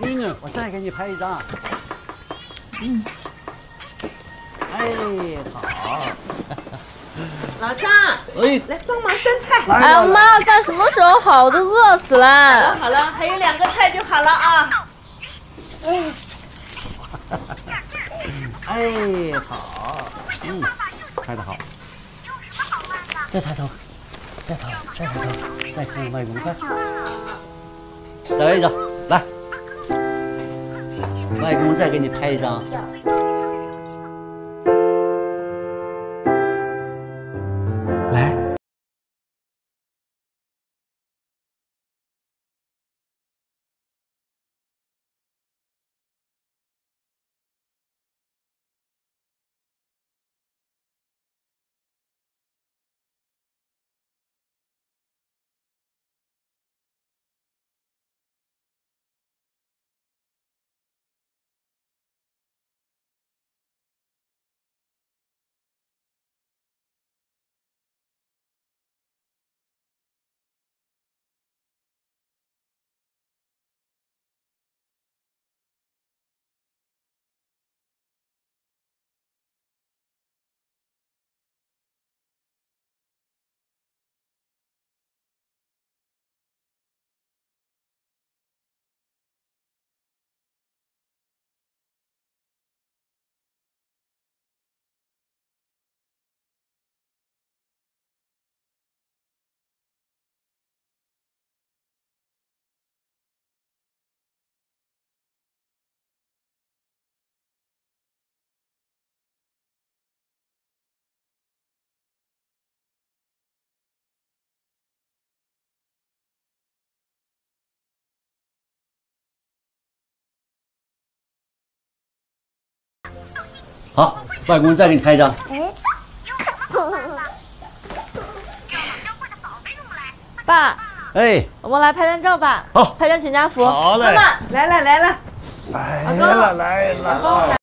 闺女，我再给你拍一张。 嗯。 哎，好。 老张， 哎， 来帮忙端菜。 哎呀妈，干什么时候好？我都饿死了。 好了，还有2个菜就好了啊。 哎，好。拍得好。再抬头，再抬头，再看看外公，快。再来一张，来。外公再给你拍一张。来。好，外公再给你拍一张。 爸， 哎， 我们来拍张照吧。 好， 拍张全家福。 好嘞。 妈妈来了。 来了。